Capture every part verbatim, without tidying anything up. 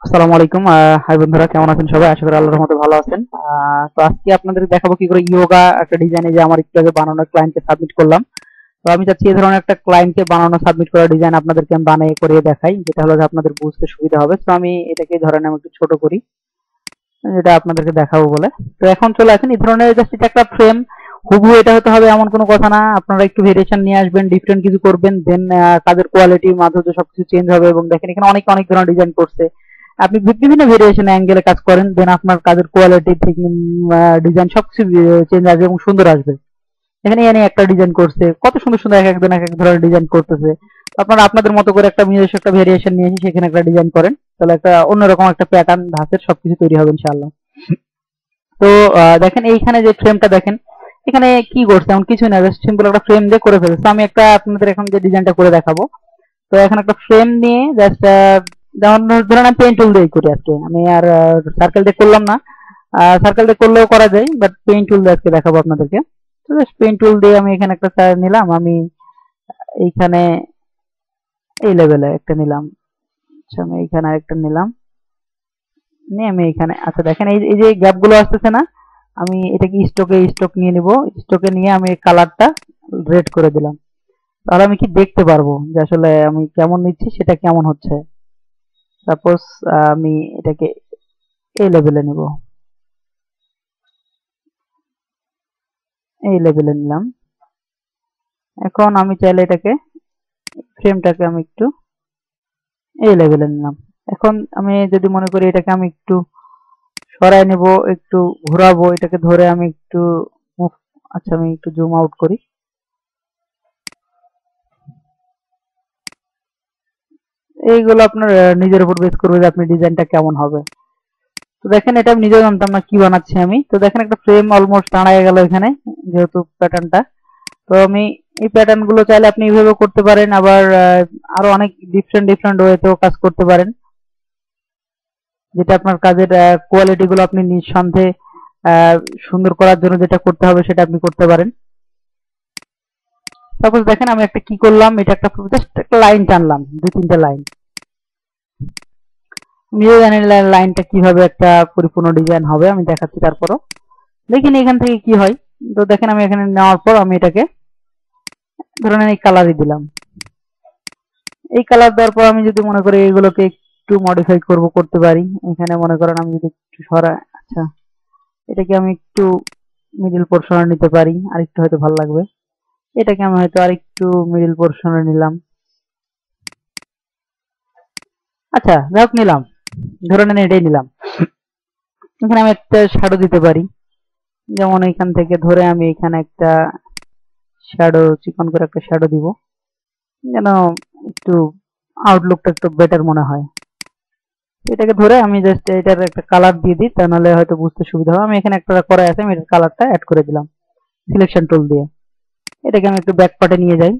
আসসালামু আলাইকুম। আহ, হাই বন্ধুরা, কেমন আছেন সবাই? আশা করি আল্লাহর রহমতে ভালো আছেন। আহ, তো আজকে আপনাদের দেখাবো কি করে ইয়োগা একটা ডিজাইনে যে আমার একটু আগে বানানো ক্লায়েন্টকে সাবমিট করলাম। তো আমি চাচ্ছি এই ধরনের একটা ক্লায়েন্টকে বানানো সাবমিট করা ডিজাইন আপনাদেরকে আমি বানিয়ে করিয়ে দেখাই, যেটা হলো যে আপনাদের বুঝতে সুবিধা হবে। তো আমি এটাকে ধরেন আমি একটু ছোট করি, যেটা আপনাদেরকে দেখাবো বলে। তো এখন চলে আসেন, এই ধরনের জাস্ট এটা একটা ফ্রেম, হুবহু এটা হতে হবে এমন কোনো কথা না। আপনারা একটু ভেরিয়েশন নিয়ে আসবেন, ডিফারেন্ট কিছু করবেন, দেন কাজের কোয়ালিটি মাধুর্য সবকিছু চেঞ্জ হবে। এবং দেখেন এখানে অনেক অনেক ধরনের ডিজাইন করছে, আপনি বিভিন্ন ভেরিয়েশন অ্যাঙ্গেলে কাজ করেন, দেন আপনার কাজের কোয়ালিটি ঠিক ডিজাইন সবকিছু চেঞ্জ আসবে এবং সুন্দর আসবে। এখানে এনে একটা ডিজাইন করছে, কত সুন্দর সুন্দর এক একজন এক এক ধরনের ডিজাইন করতেছে। আপনারা আপনাদের মতো করে একটা নিজস্ব একটা ভেরিয়েশন নিয়ে এসে সেখানে একটা ডিজাইন করেন, তাহলে একটা অন্যরকম একটা প্যাটার্ন ধাঁচের সবকিছু তৈরি হবে ইনশাআল্লাহ। তো আহ, দেখেন এইখানে যে ফ্রেমটা দেখেন, এখানে কি করছে এমন কিছু না, জাস্ট সিম্পল একটা ফ্রেম দিয়ে করে ফেলেছে। তো আমি একটা আপনাদের এখন যে ডিজাইনটা করে দেখাবো। তো এখন একটা ফ্রেম নিয়ে জাস্ট যেমন ধরেন আমি পেইন্ট টুল দিয়ে করি আজকে, আমি আর সার্কেল দিয়ে করলাম না। সার্কেল দিয়ে করলেও করা যায়, বাট পেইন্ট টুল দিয়ে আজকে দেখাবো আপনাদেরকে। তো জাস্ট পেইন্ট টুল দিয়ে আমি এখানে একটা চার নিলাম, আমি এইখানে এই লেভেলে একটা নিলাম। আচ্ছা, আমি এইখানে আরেকটা নিলাম, নিয়ে আমি এখানে, আচ্ছা দেখেন এই এই যে গ্যাপ গুলো আসতেছে না, আমি এটাকে স্টকে স্টক নিয়ে নিব। স্টকে নিয়ে আমি কালারটা রেড করে দিলাম। তাহলে আমি কি দেখতে পারবো যে আসলে আমি কেমন নিচ্ছি, সেটা কেমন হচ্ছে। সাপোজ আমি এটাকে এই লেভেলে নিব, এই লেভেলে নিলাম। এখন আমি চাইলে এটাকে, ফ্রেমটাকে আমি একটু এই লেভেলে নিলাম। এখন আমি যদি মনে করি এটাকে আমি একটু সরাই নেব, একটু ঘোরাবো, এটাকে ধরে আমি একটু মুভ, আচ্ছা আমি একটু জুম আউট করি। এইগুলো আপনার আহ, নিজের উপর বেস করবে যে আপনি ডিজাইনটা কেমন হবে। তো দেখেন এটা আমি নিজেও জানতাম না কি বানাচ্ছি আমি। তো দেখেন একটা ফ্রেম অলমোস্ট দাঁড়ায় গেল এখানে, যেহেতু প্যাটার্নটা। তো আমি এই প্যাটার্ন গুলো চাইলে আপনি এইভাবে করতে পারেন, আবার আহ, আরো অনেক ডিফারেন্ট ডিফারেন্ট ওয়েতেও কাজ করতে পারেন, যেটা আপনার কাজের কোয়ালিটি গুলো আপনি নিঃসন্দেহে আহ, সুন্দর করার জন্য যেটা করতে হবে সেটা আপনি করতে পারেন। সাপোজ দেখেন আমি একটা কি করলাম, এটা একটা জাস্ট একটা লাইন টানলাম, দুই তিনটা লাইন। নিজে জানি লাইনটা কিভাবে একটা পরিপূর্ণ ডিজাইন হবে, আমি দেখাচ্ছি তারপরও। দেখেন এখান থেকে কি হয়। তো দেখেন আমি এখানে নেওয়ার পর আমি এটাকে ধরেন এই কালারই দিলাম। এই কালার দেওয়ার পর আমি যদি মনে করি এগুলোকে একটু মডিফাই করব, করতে পারি। এখানে মনে করেন আমি যদি একটু সরাই, আচ্ছা এটাকে আমি একটু মিডল পোর্শনে নিতে পারি, আর একটু হয়তো ভালো লাগবে। এটাকে আমি হয়তো আর একটু মিডল পোর্শনে নিলাম। আচ্ছা যাই হোক, নিলাম, ধরে নেন এটাই নিলাম। এখানে আমি একটা শ্যাডো দিতে পারি, যেমন এখান থেকে ধরে আমি এখানে একটা শ্যাডো, চিকন করে একটা শ্যাডো দিব, যেন একটু আউটলুকটা একটু বেটার মনে হয়। এটাকে ধরে আমি জাস্ট এটার একটা কালার দিয়ে দিই, তাহলে হয়তো বুঝতে সুবিধা হবে। আমি এখানে একটা করা আছে, আমি এটার কালারটা অ্যাড করে দিলাম সিলেকশন টুল দিয়ে। এটাকে আমি একটু ব্যাক পার্টে নিয়ে যাই,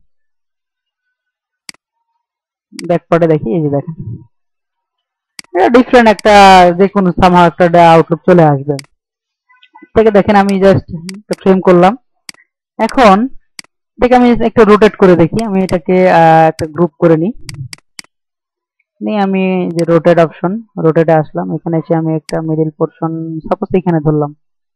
ব্যাক পার্টে দেখি, এই যে দেখেন এটা ডিফারেন্ট একটা, যে কোনো সামহাও একটা আউটলুক চলে আসবে। এটাকে দেখেন আমি জাস্ট একটা ফ্রেম করলাম। এখন এটাকে আমি একটু রোটেট করে দেখি, আমি এটাকে আহ, একটা গ্রুপ করে নিই। নিয়ে আমি যে রোটেট অপশন, রোটেটে আসলাম, এখানে এসে আমি একটা মিডল পোর্শন সাপোজ এখানে ধরলাম।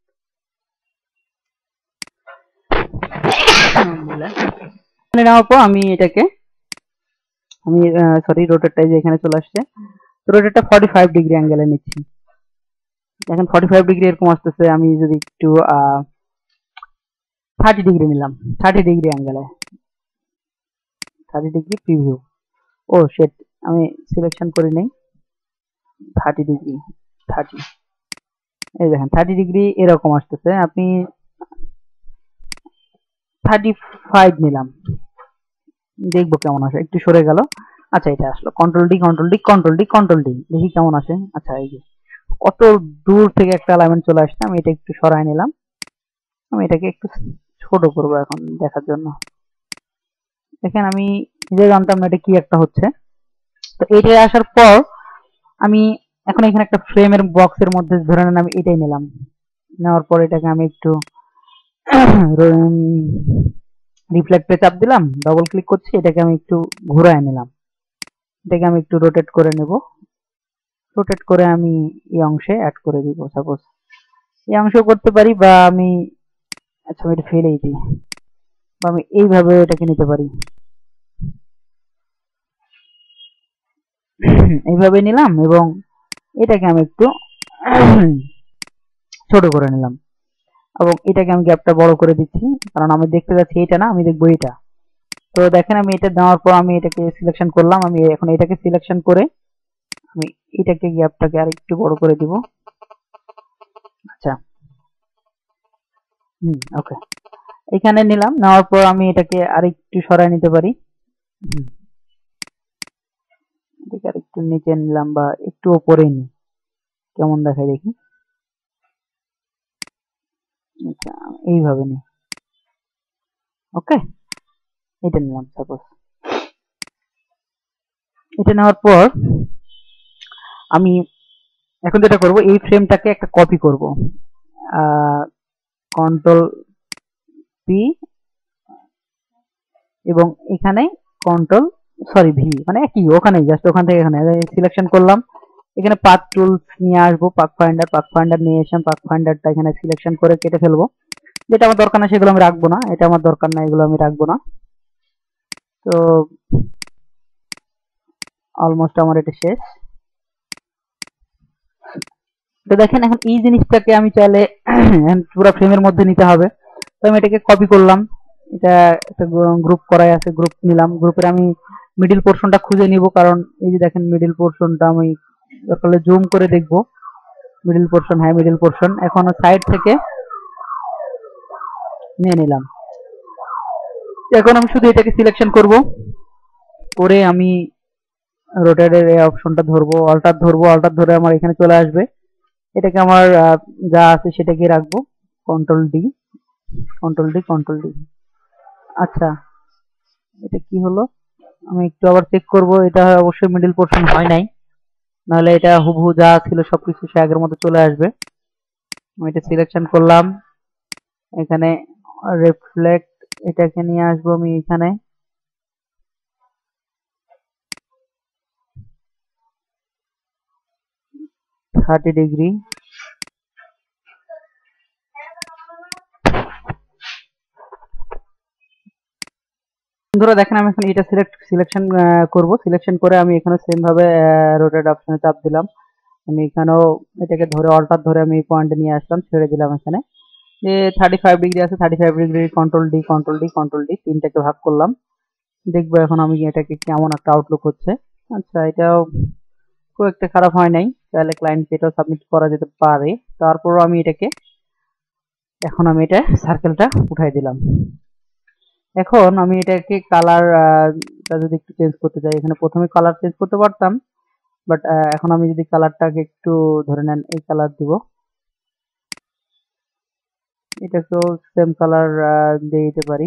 এখানে নেওয়ার পর আমি এটাকে, আমি সরি রোটেটটা যে এখানে চলে আসছে, রোটেটটা ফর্টি ফাইভ ডিগ্রি অ্যাঙ্গেলে নিচ্ছি। দেখেন ফর্টি ফাইভ ডিগ্রি এরকম আসতেছে। আমি যদি একটু থার্টি ডিগ্রি নিলাম, থার্টি ডিগ্রি অ্যাঙ্গেলে, থার্টি ডিগ্রি প্রিভিউ। ও সেট, আমি সিলেকশন করে নেই, থার্টি ডিগ্রি, থার্টি, এই দেখেন থার্টি ডিগ্রি এরকম আসতেছে। আপনি থার্টি ফাইভ নিলাম, দেখবো কেমন আসে। একটু সরে গেল, আচ্ছা এটা আসলো। Control D, control D, control D, control D, দেখি কেমন আসে। আচ্ছা এই যে কত দূর থেকে একটা অ্যালাইনমেন্ট চলে আসছে। আমি এটা একটু সরাই নিলাম, আমি এটাকে একটু ছোট করবো এখন দেখার জন্য। দেখেন আমি নিজে জানতাম না এটা কি একটা হচ্ছে। তো এইটাই আসার পর আমি এখন এখানে একটা ফ্রেমের বক্সের মধ্যে ধরে নেন আমি এটাই নিলাম। নেওয়ার পর এটাকে আমি একটু রিফ্লেক্টে চাপ দিলাম, ডবল ক্লিক করছি, এটাকে আমি একটু ঘুরায় নিলাম। এটাকে আমি একটু রোটেট করে নেব। রোটেট করে আমি এই অংশে অ্যাড করে দিব। সাপোজ এই অংশ করতে পারি, বা আমি আচ্ছা আমি এটা ফেলেই দিই, বা আমি এইভাবে এটাকে নিতে পারি। এইভাবে নিলাম এবং এটাকে আমি একটু ছোট করে নিলাম, এবং এটাকে আমি গ্যাপটা বড় করে দিচ্ছি, কারণ আমি দেখতে যাচ্ছি এটা না, আমি দেখবো এটা। তো দেখেন আমি এটা দেওয়ার পর আমি এটাকে সিলেকশন করলাম, আমি এখন এটাকে সিলেকশন করে আমি এটাকে গ্যাপটাকে আর একটু বড় করে দিব। আচ্ছা, হুম, ওকে, এখানে নিলাম, নেওয়ার পর আমি এটাকে আর একটু সরাই নিতে পারি। এটাকে আর একটু নিচে নিলাম, বা একটু উপরে নি, কেমন দেখায় দেখি। আচ্ছা, এইভাবে নি, ওকে, এটা নিলাম। সাপোজ এটা নেওয়ার পর আমি এখন যেটা করব, এই ফ্রেমটাকে একটা কপি করব। কন্ট্রোল পি এবং এখানে কন্ট্রোল সরি ভি, মানে একই, ওখানে জাস্ট ওখান থেকে এখানে সিলেকশন করলাম। এখানে পাথ টুলস নিয়ে আসবো, পাথ ফাইন্ডার, পাথ ফাইন্ডার নিয়ে এসে পাথ ফাইন্ডারটা এখানে সিলেকশন করে কেটে ফেলবো। যেটা আমার দরকার না সেগুলো আমি রাখবো না, এটা আমার দরকার না, এগুলো আমি রাখবো না। তো অলমোস্ট আমার এটা শেষ। তো দেখেন এখন এই জিনিসটাকে আমি চাইলে পুরো ফ্রেমের মধ্যে নিতে হবে। তো আমি এটাকে কপি করলাম, এটা একটা গ্রুপ করাই আছে, গ্রুপ নিলাম, গ্রুপের আমি মিডিল পোর্শনটা খুঁজে নিব, কারণ এই যে দেখেন মিডিল পোর্শনটা আমি দরকার হলে জুম করে দেখব। মিডিল পোর্শন, হ্যাঁ মিডিল পোর্শন, এখন সাইড থেকে নিয়ে নিলাম। এখন আমি শুধু এটাকে সিলেকশন করব, করে আমি রোটেটের এই অপশনটা ধরবো, অল্টার ধরবো, অল্টার ধরে আমার এখানে চলে আসবে। এটাকে আমার যা আছে সেটাকে রাখবো, control D, control D, control D. আচ্ছা, এটা কি হলো, আমি একটু আবার চেক করব, এটা অবশ্যই মিডল পোর্শন হয় নাই, নাহলে এটা হুবহু যা ছিল সবকিছু সে আগের মতো চলে আসবে। আমি এটা সিলেকশন করলাম, এখানে রিফ্লেক্ট, এটাকে নিয়ে আসবো আমি এখানে, থার্টি ডিগ্রি। বন্ধুরা দেখেন আমি এখন এটা সিলেক্ট সিলেকশন করব, সিলেকশন করে আমি এখানে সেম ভাবে রোটেট অপশনে চাপ দিলাম। আমি এখানেও এটাকে ধরে অল্টার ধরে আমি এই পয়েন্টে নিয়ে আসলাম, ছেড়ে দিলাম। এখানে যে থার্টি ফাইভ ডিগ্রি আছে, thirty five degree control D, control D, control D, তিনটাকে ভাগ করলাম। দেখবো এখন আমি এটাকে কেমন একটা আউটলুক হচ্ছে। আচ্ছা, এটাও খুব একটা খারাপ হয় নাই, তাহলে ক্লায়েন্টকে এটাও সাবমিট করা যেতে পারে। তারপরও আমি এটাকে এখন আমি এটা সার্কেলটা উঠাই দিলাম। এখন আমি এটাকে কালার যদি একটু চেঞ্জ করতে চাই, এখানে প্রথমে কালার চেঞ্জ করতে পারতাম, বাট এখন আমি যদি কালারটাকে একটু ধরে নেন এই কালার দিব, এটাকেও সেম কালার দিয়ে দিতে পারি।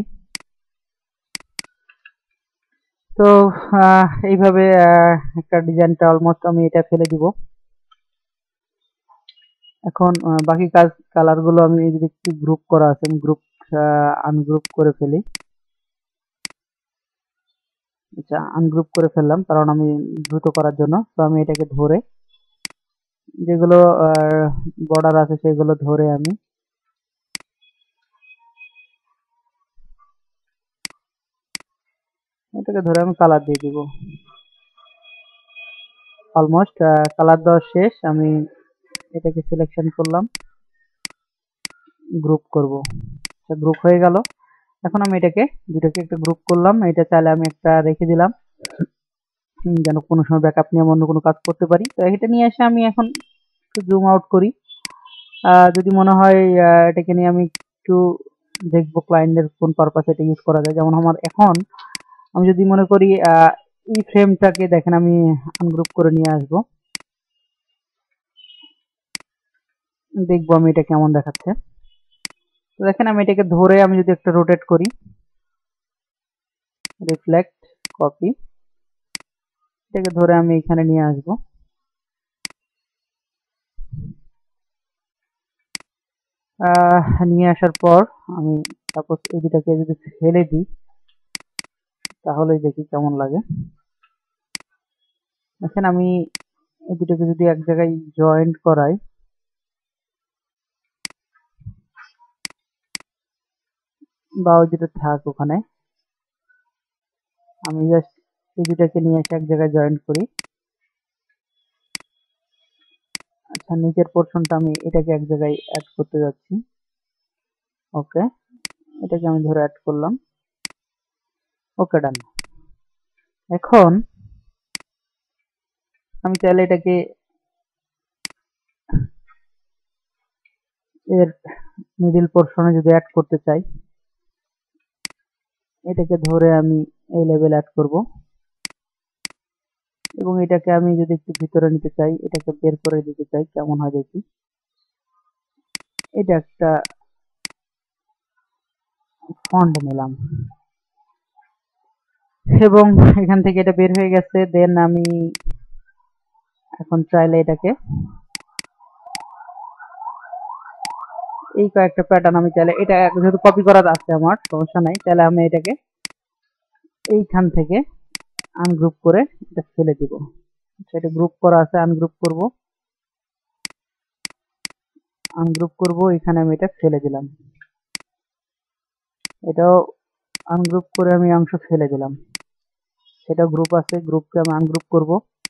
তো এইভাবে একটা ডিজাইনটা অলমোস্ট আমি এটা ফেলে দিব। এখন বাকি কাজ কালারগুলো আমি যদি একটু গ্রুপ করা আছে, আমি গ্রুপ আনগ্রুপ করে ফেলি। আচ্ছা, আনগ্রুপ করে ফেললাম কারণ আমি দ্রুত করার জন্য। তো আমি এটাকে ধরে যেগুলো বর্ডার আছে সেগুলো ধরে আমি এটাকে ধরে আমি কালার দিয়ে দিব। অলমোস্ট কালার দেওয়া শেষ, আমি এটাকে সিলেকশন করলাম, গ্রুপ করব। আচ্ছা, গ্রুপ হয়ে গেল। এখন আমি এটাকে দুটাকে একটা গ্রুপ করলাম, এটা চাইলে আমি একটা রেখে দিলাম যেন কোনো সময় ব্যাকআপ নিয়ে অন্য কোনো কাজ করতে পারি। তো এটা নিয়ে এসে আমি এখন একটু জুম আউট করি, যদি মনে হয় এটাকে নিয়ে আমি একটু দেখবো ক্লায়েন্টের কোন পারপাসে এটা ইউজ করা যায়। যেমন আমার এখন আমি যদি মনে করি এই ফ্রেমটাকে দেখেন আমি আনগ্রুপ করে নিয়ে আসবো, দেখবো আমি এটা কেমন দেখাচ্ছে। তো দেখেন আমি এটাকে ধরে আমি যদি একটা রোটেট করি, রিফ্লেক্ট, কপি, এটাকে ধরে আমি এখানে নিয়ে আসবো। নিয়ে আসার পর আমি সাপোজ এই দুটাকে যদি ফেলে দিই তাহলে দেখি কেমন লাগে। দেখেন আমি এই দুটোকে যদি এক জায়গায় জয়েন্ট করাই, বা ওই দুটো থাক ওখানে, আমি জাস্ট এই দুটাকে নিয়ে এসে এক জায়গায় জয়েন্ট করি। আচ্ছা, নিচের পোর্শনটা আমি এটাকে এক জায়গায় অ্যাড করতে যাচ্ছি। ওকে, এটাকে আমি ধরে অ্যাড করলাম। ওকে, ডান। এখন আমি চাইলে এটাকে এর মিডল পোর্শনে যদি অ্যাড করতে চাই, এটাকে ধরে আমি এই লেভেল অ্যাড করব, এবং এটাকে আমি যদি একটু ভিতরে নিতে চাই, এটাকে বের করে দিতে চাই, কেমন হয় দেখি। এটা একটা ফন্ট নিলাম, এবং এখান থেকে এটা বের হয়ে গেছে। দেন আমি এখন চাইলে এটাকে এই কয়েকটা প্যাটার্ন আমি চাইলে, এটা যেহেতু কপি করা আছে আমার, সমস্যা নাই, তাহলে আমি এটাকে এইখান থেকে আনগ্রুপ করে এটা ফেলে দিব। সেটা গ্রুপ করা আছে, আনগ্রুপ করব, আনগ্রুপ করব, এখানে আমি এটা ফেলে দিলাম। এটাও আনগ্রুপ করে আমি অংশ ফেলে দিলাম। সেটা গ্রুপ আছে, গ্রুপকে আমি আনগ্রুপ করব,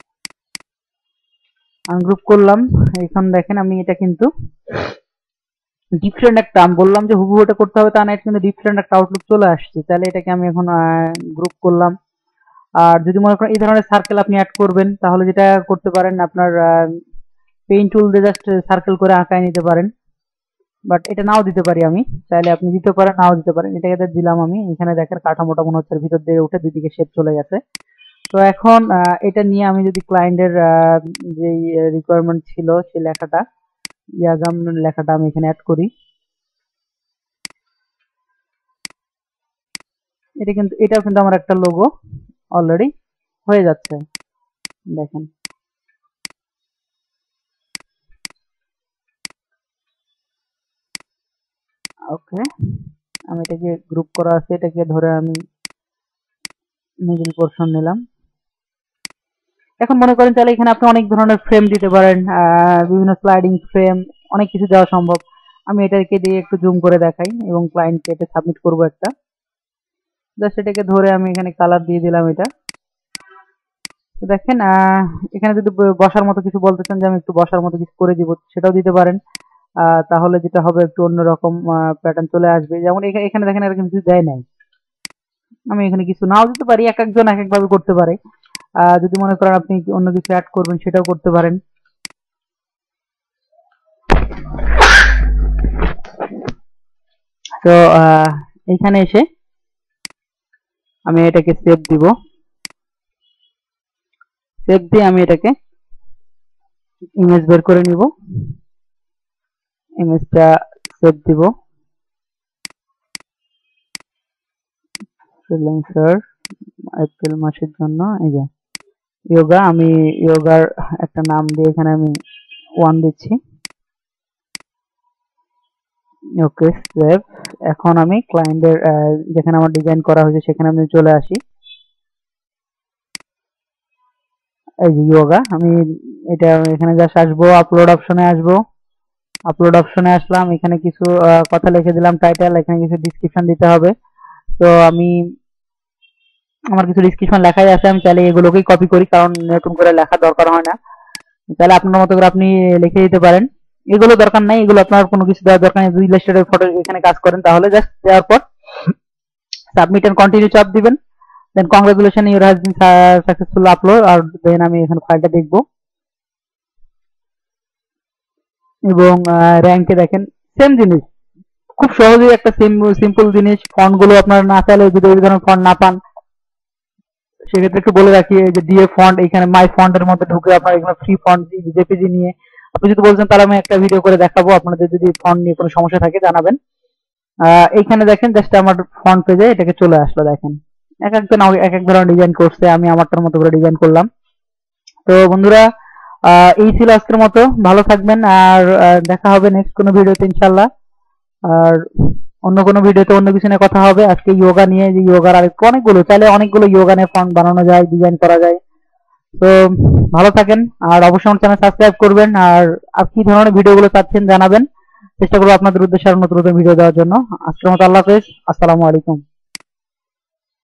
আনগ্রুপ করলাম। এখন দেখেন আমি এটা কিন্তু ডিফারেন্ট একটা, আমি বললাম যে হুবহু এটা করতে হবে তা না, এটা কিন্তু ডিফারেন্ট একটা আউটলুক চলে আসছে। তাহলে এটাকে আমি এখন গ্রুপ করলাম। আর যদি মনে করেন এই ধরনের সার্কেল আপনি অ্যাড করবেন, তাহলে যেটা করতে পারেন, আপনার পেইন্ট টুল দিয়ে জাস্ট সার্কেল করে আঁকায় নিতে পারেন। বাট এটা নাও দিতে পারি আমি, চাইলে আপনি দিতে পারেন, নাও দিতে পারেন। এটাকে দিলাম আমি। এখানে দেখেন কাঠামোটা মনে হচ্ছে ভিতর দিয়ে উঠে দুইদিকে শেপ চলে গেছে। তো এখন এটা নিয়ে আমি যদি ক্লায়েন্টের যে রিকোয়ারমেন্ট ছিল সেই লেখাটা, ইয়াগাম লেখাটা আমি এখানে অ্যাড করি। এটা কিন্তু এটাও কিন্তু আমার একটা লোগো অলরেডি হয়ে যাচ্ছে, দেখেন। ওকে, আমি এটাকে গ্রুপ করা আছে, এটাকে ধরে আমি মিডল পোর্শন নিলাম। এখন মনে করেন তাহলে এখানে আপনি অনেক ধরনের ফ্রেম দিতে পারেন, বিভিন্ন স্লাইডিং ফ্রেম, অনেক কিছু দেওয়া সম্ভব। আমি এটাকে দিয়ে একটু জুম করে দেখাই এবং ক্লায়েন্টকে এটা সাবমিট করব একটা। জাস্ট এটাকে ধরে আমি এখানে কালার দিয়ে দিলাম এটা। তো দেখেন এখানে যদি বসার মতো কিছু বলতে চান যে আমি একটু বসার মতো কিছু করে দিব, সেটাও দিতে পারেন। তাহলে যেটা হবে একটু অন্যরকম প্যাটার্ন চলে আসবে। যেমন এখানে দেখেন এরকম কিছু দেয় নাই, আমি এখানে কিছু নাও দিতে পারি, এক একজন এক একভাবে করতে পারে। যদি মনে করেন আপনি অন্য কিছু অ্যাড করবেন, সেটাও করতে পারেন। তো এইখানে এসে আমি এটাকে সেভ দিব, সেভ দিয়ে আমি এটাকে ইমেজ বের করে নিব, ইমেজটা সেভ দিব। ফ্রিল্যান্সার এপ্রিল মাসের জন্য, এই যে ইয়োগা, আমি ইয়োগার একটা নাম দিয়ে এখানে আমি ওয়ান দিচ্ছি। Okay, save. এখন আমি ক্লায়েন্টের যেখানে আমার ডিজাইন করা হয়েছে সেখানে আমি চলে আসি। এই যে ইয়োগা, আমি এটা এখানে জাস্ট আসবো, আপলোড অপশনে আসবো, আপলোড অপশনে আসলাম, এখানে কিছু কথা লিখে দিলাম টাইটেল, এখানে কিছু ডিসক্রিপশন দিতে হবে। তো আমি আমার কিছু ডিসক্রিপশন লেখাই আছে, আমি চাইলে এগুলোকেই কপি করি, কারণ নতুন করে লেখা দরকার হয় না। তাহলে আপনার মতো করে আপনি লিখে দিতে পারেন, এগুলো দরকার নাই, এগুলো আপনার কোনো কিছু দেওয়ার দরকার নেই। যদি ইলাস্ট্রেটর ফটো এখানে কাজ করেন তাহলে জাস্ট দেওয়ার পর সাবমিট এন্ড কন্টিনিউ চাপ দিবেন। Then congratulation, your has been successful upload. আর দেন আমি এখানে ফাইলটা দেখব, এবং র্যাঙ্কে দেখেন সেম জিনিস, খুব সহজেই একটা সিম্পল জিনিস। ফন্ট গুলো আপনার না চাইলে যদি এই ধরনের ফন্ট না পান, সেক্ষেত্রে একটু বলে রাখি যে ডিএ ফন্ট, এখানে মাই ফন্টের মধ্যে ঢুকে আপনার এখানে ফ্রি ফন্ট জেপিজি নিয়ে আপনি যদি বলছেন তাহলে আমি একটা ভিডিও করে দেখাবো। আপনাদের যদি ফন্ট নিয়ে কোনো সমস্যা থাকে জানাবেন। এইখানে দেখেন জাস্ট আমার ফন্ট পেজে এটাকে চলে আসলো। দেখেন এক একজন এক এক ধরনের ডিজাইন করছে, আমি আমারটার মতো করে ডিজাইন করলাম। তো বন্ধুরা, এই ছিল আজকের মতো, ভালো থাকবেন, আর দেখা হবে নেক্সট কোনো ভিডিওতে ইনশাল্লাহ। আর অন্য কোনো ভিডিওতে অন্য কিছু নিয়ে কথা হবে। আজকে ইয়োগা নিয়ে, যে ইয়োগার আর অনেকগুলো, চাইলে অনেকগুলো ইয়োগা নিয়ে ফন্ট বানানো যায়, ডিজাইন করা যায়। তো ভালো থাকেন, আর অবশ্যই আমার চ্যানেল সাবস্ক্রাইব করবেন, আর আর কি ধরনের ভিডিওগুলো চাচ্ছেন জানাবেন, চেষ্টা করবো আপনাদের উদ্দেশ্যে আরো নতুন নতুন ভিডিও দেওয়ার জন্য। আজকের মতো আল্লাহ হাফেজ, আসসালামু আলাইকুম।